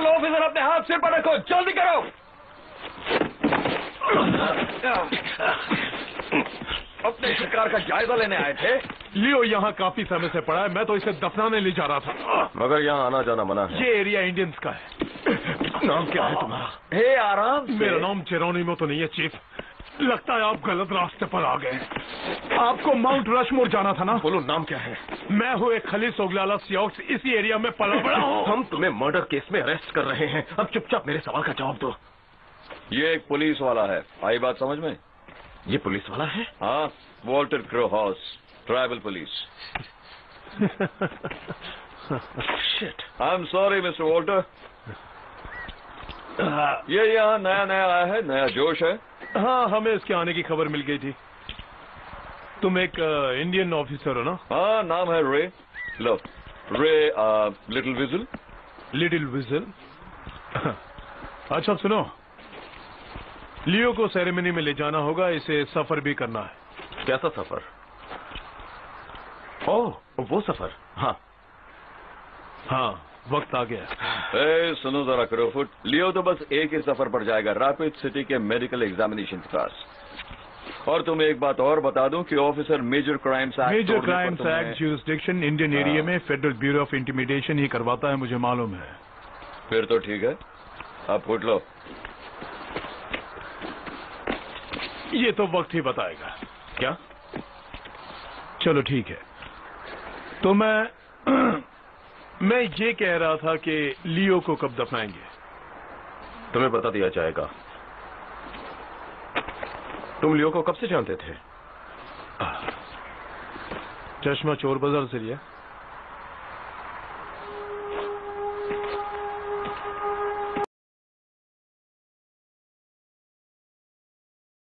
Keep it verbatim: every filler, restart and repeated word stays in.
General officer अपने हाथ सिर पर रखो, जल्दी करो। अपने शिकार का जायजा लेने आए थे? लियो यहाँ काफी समय से पड़ा है, मैं तो इसे दफनाने ले जा रहा था। मगर यहाँ आना जाना मना है। ये एरिया इंडियंस का है। नाम क्या है तुम्हारा? हे आराम से। मेरा नाम जेरोनिमो तो नहीं है चीफ, लगता है आप गलत रास्ते पर आ गए। आपको माउंट रशमोर जाना था ना? बोलो नाम क्या है? मैं हूँ एक खली सोगलाला सियोक्स, इसी एरिया में पला बड़ा हूँ। हम तुम्हें मर्डर केस में अरेस्ट कर रहे हैं, अब चुपचाप मेरे सवाल का जवाब दो। ये एक पुलिस वाला है, आई बात समझ में? ये पुलिस वाला है? हाँ, Walter Crow House, tribal police. Shit, I am sorry mister Walter. ये यहाँ नया नया आया है, नया जोश है। हाँ, हमें इसके आने की खबर मिल गई थी। तुम एक इंडियन ऑफिसर हो ना? हाँ, नाम है रे। लो, रे लिटिल विजल। Little vigil? अच्छा सुनो, लियो को सेरेमनी में ले जाना होगा, इसे सफर भी करना है। कैसा सफर? ओह, वो सफर। हाँ हाँ, वक्त आ गया। ए, सुनो जरा क्रोफुट, लियो तो बस एक ही सफर पर जाएगा, रैपिड सिटी के मेडिकल एग्जामिनेशन के पास। और तुम्हें एक बात और बता दूं कि officer major crimes act major crimes act jurisdiction Indian area में फेडरल ब्यूरो ऑफ इंटिमिडेशन ही करवाता है, मुझे मालूम है। फिर तो ठीक है, अब फुट लो। ये तो वक्त ही बताएगा। क्या? चलो ठीक है, तो मैं मैं ये कह रहा था कि लियो को कब दफनाएंगे? तुम्हें बता दिया जाएगा। तुम लियो को कब से जानते थे? चश्मा चोर बाजार से लिया।